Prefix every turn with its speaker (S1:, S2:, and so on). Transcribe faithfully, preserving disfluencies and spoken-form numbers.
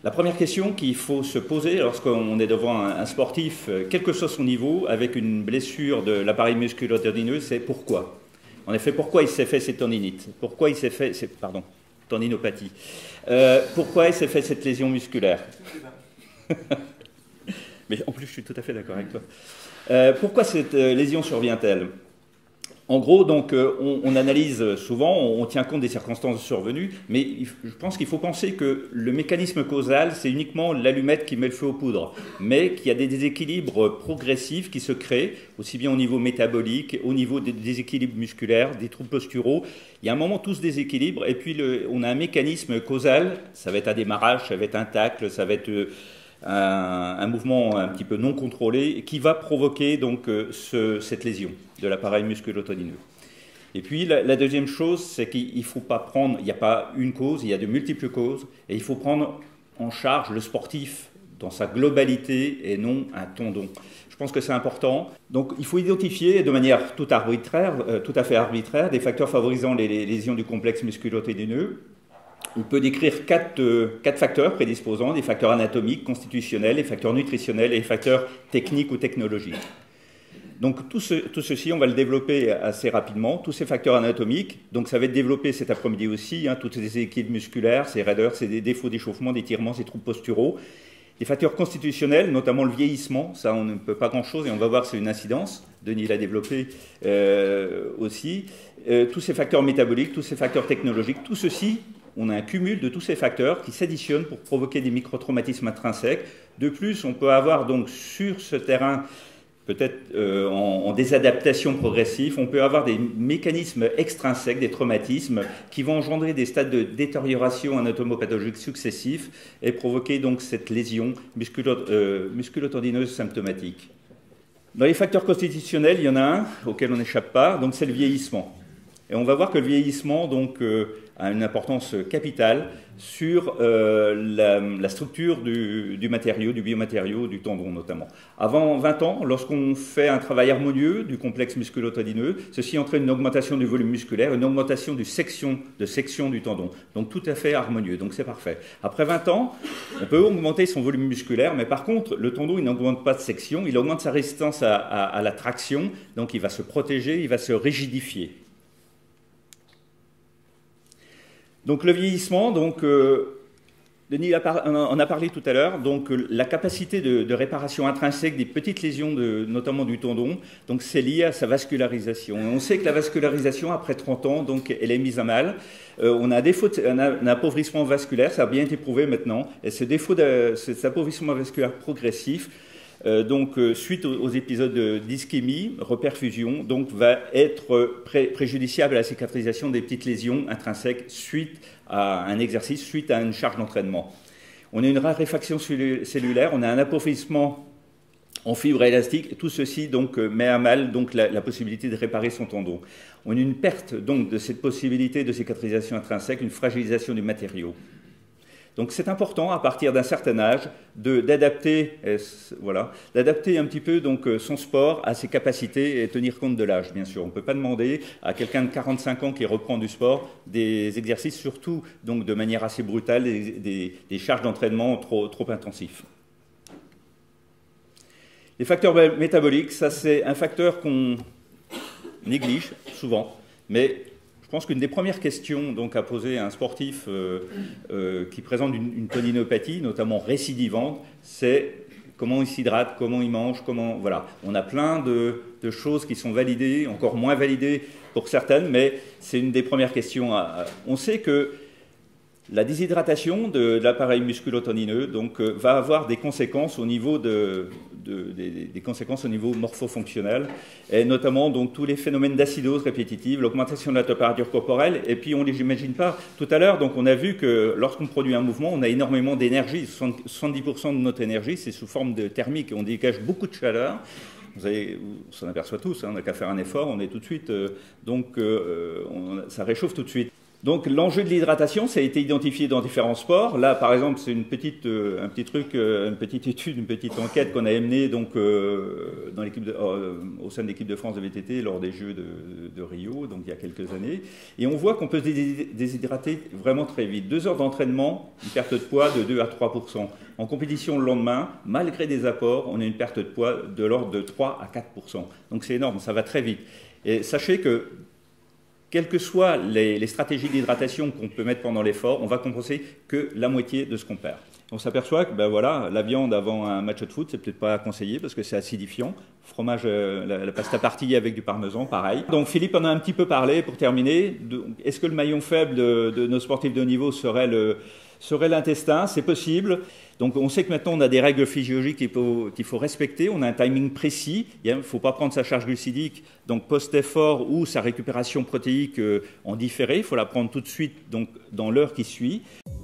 S1: La première question qu'il faut se poser lorsqu'on est devant un, un sportif, quel que soit son niveau, avec une blessure de l'appareil musculo-tendineux, c'est pourquoi. En effet, pourquoi il s'est fait cette tendinite? Pourquoi il s'est fait, pardon, tendinopathie euh, Pourquoi il s'est fait cette lésion musculaire? Mais en plus, je suis tout à fait d'accord avec toi. Euh, pourquoi cette euh, lésion survient-elle? En gros, donc, euh, on, on analyse souvent, on, on tient compte des circonstances survenues, mais il, je pense qu'il faut penser que le mécanisme causal, c'est uniquement l'allumette qui met le feu aux poudres, mais qu'il y a des déséquilibres progressifs qui se créent, aussi bien au niveau métabolique, au niveau des déséquilibres musculaires, des troubles posturaux. Il y a un moment, tout se déséquilibre, et puis le, on a un mécanisme causal, ça va être un démarrage, ça va être un tacle, ça va être... Euh, Un, un mouvement un petit peu non contrôlé qui va provoquer donc ce, cette lésion de l'appareil musculo-tendineux. Et puis la, la deuxième chose, c'est qu'il ne faut pas prendre, il n'y a pas une cause, il y a de multiples causes, et il faut prendre en charge le sportif dans sa globalité et non un tendon. Je pense que c'est important. Donc il faut identifier de manière tout arbitraire, euh, tout à fait arbitraire, des facteurs favorisant les, les lésions du complexe musculo-tendineux. On peut décrire quatre, euh, quatre facteurs prédisposants, des facteurs anatomiques, constitutionnels, des facteurs nutritionnels et des facteurs techniques ou technologiques. Donc tout, ce, tout ceci, on va le développer assez rapidement. Tous ces facteurs anatomiques, donc ça va être développé cet après-midi aussi, hein, toutes ces équilibres musculaires, ces raideurs, ces défauts d'échauffement, d'étirement, ces troubles posturaux. Les facteurs constitutionnels, notamment le vieillissement, ça on ne peut pas grand-chose et on va voir c'est une incidence. Denis l'a développé euh, aussi. Euh, tous ces facteurs métaboliques, tous ces facteurs technologiques, tout ceci, on a un cumul de tous ces facteurs qui s'additionnent pour provoquer des microtraumatismes intrinsèques. De plus, on peut avoir donc sur ce terrain, peut-être euh, en, en désadaptation progressive, on peut avoir des mécanismes extrinsèques, des traumatismes qui vont engendrer des stades de détérioration anatomopathologique successifs et provoquer donc cette lésion musculo, euh, musculo-tendineuse symptomatique. Dans les facteurs constitutionnels, il y en a un auquel on n'échappe pas, donc c'est le vieillissement. Et on va voir que le vieillissement donc, euh, a une importance capitale sur euh, la, la structure du, du matériau, du biomatériau, du tendon notamment. Avant vingt ans, lorsqu'on fait un travail harmonieux du complexe musculo-tendineux, ceci entraîne une augmentation du volume musculaire, une augmentation du section, de section du tendon. Donc tout à fait harmonieux, donc c'est parfait. Après vingt ans, on peut augmenter son volume musculaire, mais par contre, le tendon, il n'augmente pas de section, il augmente sa résistance à, à, à la traction, donc il va se protéger, il va se rigidifier. Donc le vieillissement, donc, euh, Denis en a parlé tout à l'heure, donc la capacité de, de réparation intrinsèque des petites lésions, de, notamment du tendon, donc c'est lié à sa vascularisation. On sait que la vascularisation, après trente ans, donc, elle est mise à mal. Euh, on a un, défaut de, un, un appauvrissement vasculaire, ça a bien été prouvé maintenant, et ce défaut de, cet appauvrissement vasculaire progressif, Euh, donc, euh, suite aux, aux épisodes d'ischémie, reperfusion, donc va être pré préjudiciable à la cicatrisation des petites lésions intrinsèques suite à un exercice, suite à une charge d'entraînement. On a une raréfaction cellulaire, on a un appauvrissement en fibres élastiques, tout ceci donc met à mal donc la, la possibilité de réparer son tendon. On a une perte donc de cette possibilité de cicatrisation intrinsèque, une fragilisation du matériau. Donc c'est important à partir d'un certain âge d'adapter voilà, d'adapter un petit peu donc, son sport à ses capacités et tenir compte de l'âge, bien sûr. On ne peut pas demander à quelqu'un de quarante-cinq ans qui reprend du sport des exercices, surtout donc, de manière assez brutale, des, des, des charges d'entraînement trop, trop intensifs. Les facteurs métaboliques, ça c'est un facteur qu'on néglige souvent, mais je pense qu'une des premières questions donc, à poser à un sportif euh, euh, qui présente une, une tendinopathie, notamment récidivante, c'est comment il s'hydrate, comment il mange, comment... Voilà. On a plein de, de choses qui sont validées, encore moins validées pour certaines, mais c'est une des premières questions. À, à... On sait que la déshydratation de, de l'appareil musculo-tendineux donc, euh, va avoir des conséquences au niveau de, de, des, des conséquences au niveau morpho-fonctionnel, et notamment donc, tous les phénomènes d'acidose répétitive, l'augmentation de la température corporelle, et puis on ne les imagine pas. Tout à l'heure, donc, on a vu que lorsqu'on produit un mouvement, on a énormément d'énergie, soixante-dix pour cent de notre énergie, c'est sous forme de thermique, on dégage beaucoup de chaleur. Vous avez, on s'en aperçoit tous, hein, on n'a qu'à faire un effort, on est tout de suite, euh, donc euh, on, ça réchauffe tout de suite. Donc l'enjeu de l'hydratation, ça a été identifié dans différents sports. Là, par exemple, c'est une petite, euh, un petit truc, euh, une petite étude, une petite enquête qu'on a menée donc euh, dans l'équipe de, euh, au sein de l'équipe de France de V T T lors des Jeux de, de Rio, donc il y a quelques années. Et on voit qu'on peut se déshydrater vraiment très vite. Deux heures d'entraînement, une perte de poids de deux à trois pour cent. En compétition le lendemain, malgré des apports, on a une perte de poids de l'ordre de trois à quatre pour cent. Donc c'est énorme, ça va très vite. Et sachez que quelles que soient les, les stratégies d'hydratation qu'on peut mettre pendant l'effort, on va compenser que la moitié de ce qu'on perd. On s'aperçoit que ben voilà, la viande avant un match de foot, c'est peut-être pas conseillé parce que c'est acidifiant. Fromage, euh, la, la pasta partie avec du parmesan, pareil. Donc Philippe en a un petit peu parlé pour terminer. Est-ce que le maillon faible de, de nos sportifs de haut niveau serait le serait l'intestin? C'est possible. Donc on sait que maintenant on a des règles physiologiques qu'il faut, qu'il faut respecter, on a un timing précis, il ne faut pas prendre sa charge glucidique donc post-effort ou sa récupération protéique en différé, il faut la prendre tout de suite donc dans l'heure qui suit.